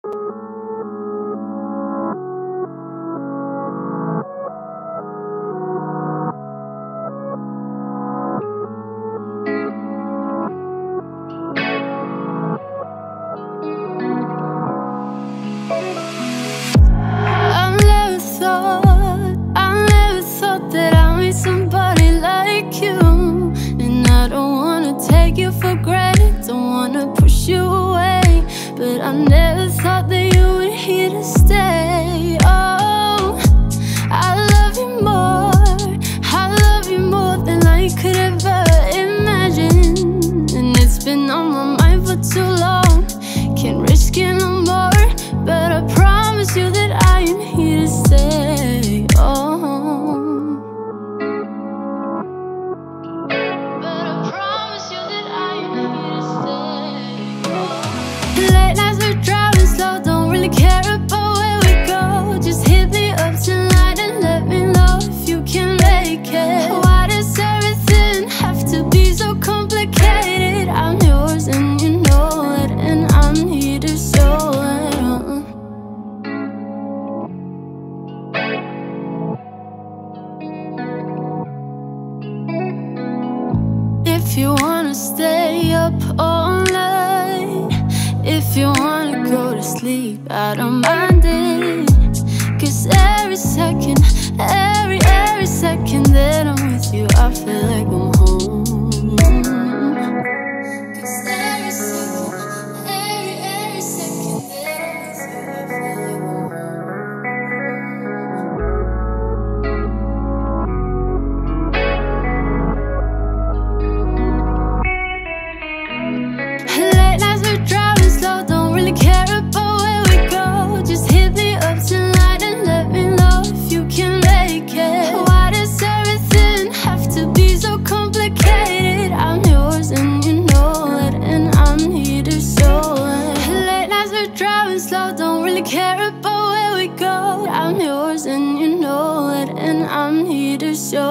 But I never thought that you were here to stay. Oh, I love you more than I could ever imagine. And it's been on my mind for too long. Can't risk it no more, but I promise you that I am here to stay. Oh, but I promise you that I am here to stay. Late nights we're driving slow, don't really care about where we go. Just hit me up tonight and let me know if you can make it. Why does everything have to be so complicated? I'm yours and you know it, and I'm here to show it. If you wanna stay up all night, if you wanna go to sleep, I don't mind it. Cause every second that I'm with you, I feel like I'm home. Cause every second that I'm with you, I feel like I'm home. Late nights we're driving slow, don't really care about where we go. Just hit me up tonight and let me know if you can make it. Why does everything have to be so complicated? I'm yours and you know it, and I'm here to show it. Late nights we're driving slow, don't really care about where we go. I'm yours and you know it, and I'm here to show